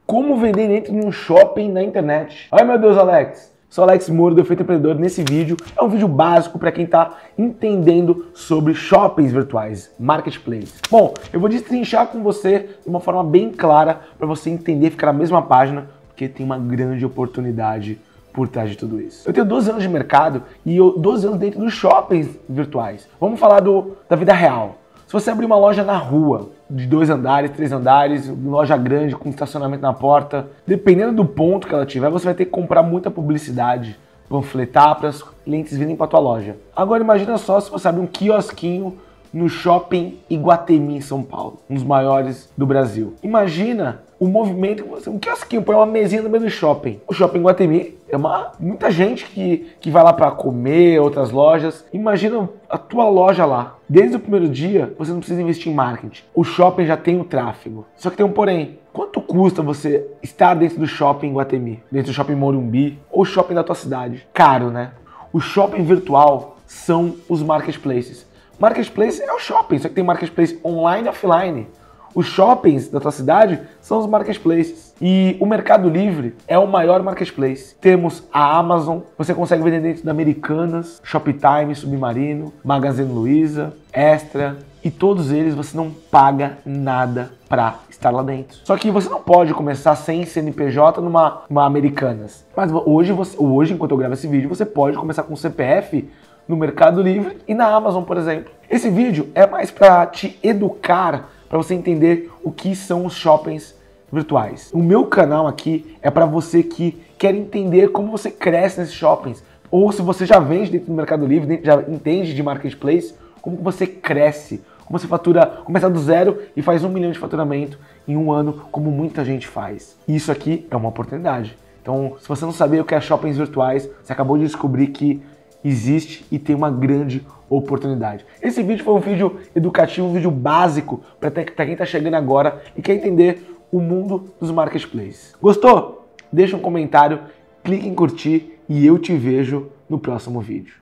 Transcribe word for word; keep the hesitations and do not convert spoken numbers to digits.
Como vender dentro de um shopping na internet. Ai meu Deus, Alex! Sou Alex Moura do Efeito Empreendedor. Nesse vídeo é um vídeo básico para quem está entendendo sobre shoppings virtuais, marketplace. Bom, eu vou destrinchar com você de uma forma bem clara para você entender, ficar na mesma página, porque tem uma grande oportunidade por trás de tudo isso. Eu tenho doze anos de mercado e eu doze anos dentro dos shoppings virtuais. Vamos falar do, da vida real. Se você abrir uma loja na rua, de dois andares, três andares, loja grande, com estacionamento na porta, dependendo do ponto que ela tiver, você vai ter que comprar muita publicidade, panfletar para os clientes virem para a tua loja. Agora imagina só se você abrir um quiosquinho no Shopping Iguatemi, em São Paulo, um dos maiores do Brasil. Imagina o movimento que você... Um quiosquinho, põe uma mesinha no meio do shopping. O Shopping Iguatemi é uma... muita gente que, que vai lá para comer, outras lojas. Imagina a tua loja lá. Desde o primeiro dia, você não precisa investir em marketing. O shopping já tem o tráfego. Só que tem um porém. Quanto custa você estar dentro do Shopping Iguatemi? Dentro do Shopping Morumbi ou shopping da tua cidade? Caro, né? O shopping virtual são os marketplaces. Marketplace é o shopping, só que tem marketplace online e offline. Os shoppings da tua cidade são os marketplaces. E o Mercado Livre é o maior marketplace. Temos a Amazon, você consegue vender dentro da Americanas, Shoptime, Submarino, Magazine Luiza, Extra. E todos eles você não paga nada para estar lá dentro. Só que você não pode começar sem C N P J numa, numa Americanas. Mas hoje, você, hoje, enquanto eu gravo esse vídeo, você pode começar com C P F no Mercado Livre e na Amazon, por exemplo. Esse vídeo é mais para te educar, para você entender o que são os shoppings virtuais. O meu canal aqui é para você que quer entender como você cresce nesses shoppings, ou se você já vende dentro do Mercado Livre, já entende de marketplace, como você cresce, como você fatura, começa do zero e faz um milhão de faturamento em um ano, como muita gente faz. Isso aqui é uma oportunidade. Então, se você não sabia o que é shoppings virtuais, você acabou de descobrir que existe e tem uma grande oportunidade. Esse vídeo foi um vídeo educativo, um vídeo básico para quem está chegando agora e quer entender o mundo dos marketplaces. Gostou? Deixa um comentário, clique em curtir e eu te vejo no próximo vídeo.